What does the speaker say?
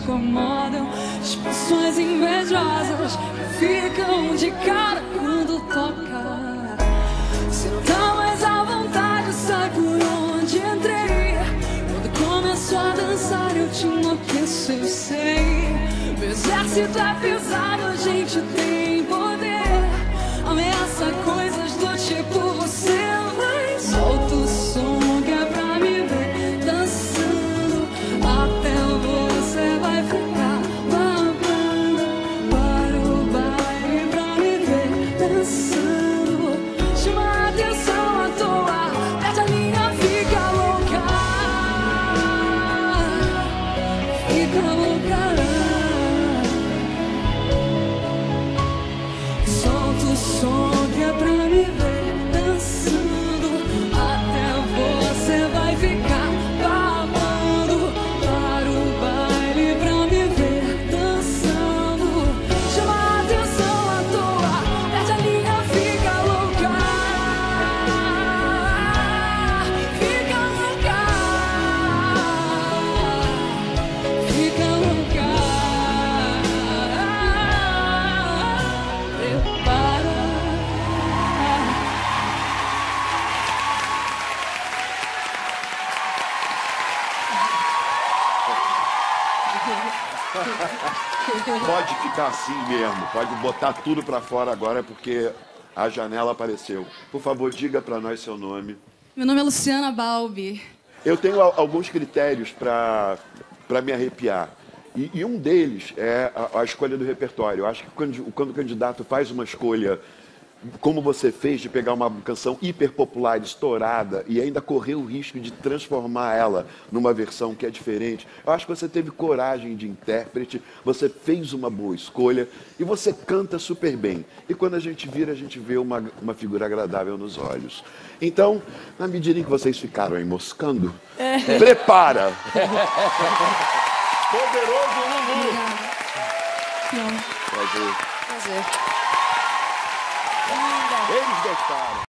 incomodam, discussões invejosas que ficam de cara quando toca. Se não tá mais à vontade, sai por onde entrei. Quando começo a dançar eu te enlouqueço, eu sei. Meu exército é pesado, a gente tem poder. Ameaça coisas do tipo você vai. Solta o som que é pra me ver dançando. Até você vai ficar babando. Para o baile pra me ver dançando. Chama a atenção à toa, perde a linha, fica louca. Fica louca. Solta o som que é pra me ver dançando. Até você vai ficar babando. Para o baile pra me ver dançando. Chama a atenção à toa, perde a linha, fica louca. Fica louca. Fica louca. Prepara. Pode ficar assim mesmo, pode botar tudo pra fora agora porque a janela apareceu. Por favor, diga pra nós seu nome. Meu nome é Luciana Balbi. Eu tenho alguns critérios pra me arrepiar. E um deles é a escolha do repertório. Eu acho que quando o candidato faz uma escolha, como você fez, de pegar uma canção hiperpopular, estourada, e ainda correr o risco de transformar ela numa versão que é diferente, eu acho que você teve coragem de intérprete, você fez uma boa escolha e você canta super bem. E quando a gente vê uma figura agradável nos olhos. Então, na medida em que vocês ficaram aí moscando, prepara! Poderoso Lulu! Não. Prazer. Prazer. Eles gostaram.